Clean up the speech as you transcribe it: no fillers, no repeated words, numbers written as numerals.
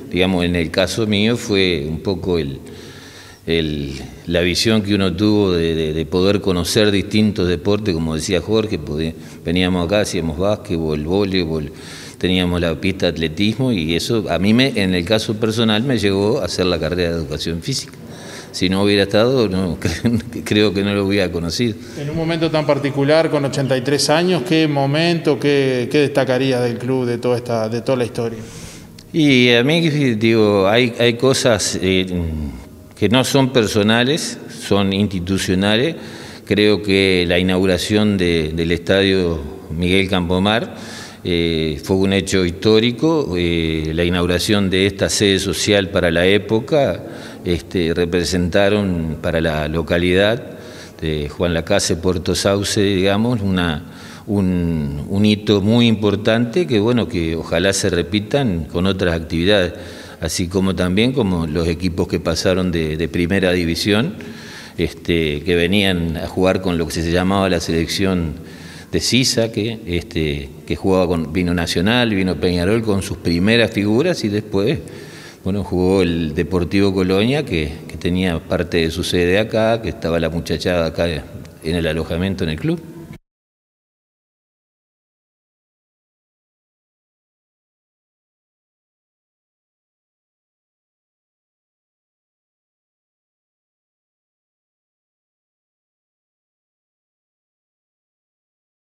digamos, en el caso mío fue un poco la visión que uno tuvo de poder conocer distintos deportes, como decía Jorge, veníamos acá, hacíamos básquetbol, voleibol, teníamos la pista de atletismo y eso a mí, en el caso personal, me llevó a hacer la carrera de educación física. Si no hubiera estado, no, creo que no lo hubiera conocido. En un momento tan particular, con 83 años, ¿qué momento, qué destacaría del club, de toda la historia? Y a mí, digo, hay cosas que no son personales, son institucionales. Creo que la inauguración del estadio Miguel Campomar fue un hecho histórico. La inauguración de esta sede social para la época representaron para la localidad de Juan Lacase, Puerto Sauce, digamos, un hito muy importante que, bueno, que ojalá se repitan con otras actividades, así como también como los equipos que pasaron de primera división, que venían a jugar con lo que se llamaba la selección de Sisa, que jugaba vino Nacional, vino Peñarol con sus primeras figuras y después, bueno, jugó el Deportivo Colonia, que tenía parte de su sede acá, que estaba la muchachada acá en el alojamiento en el club.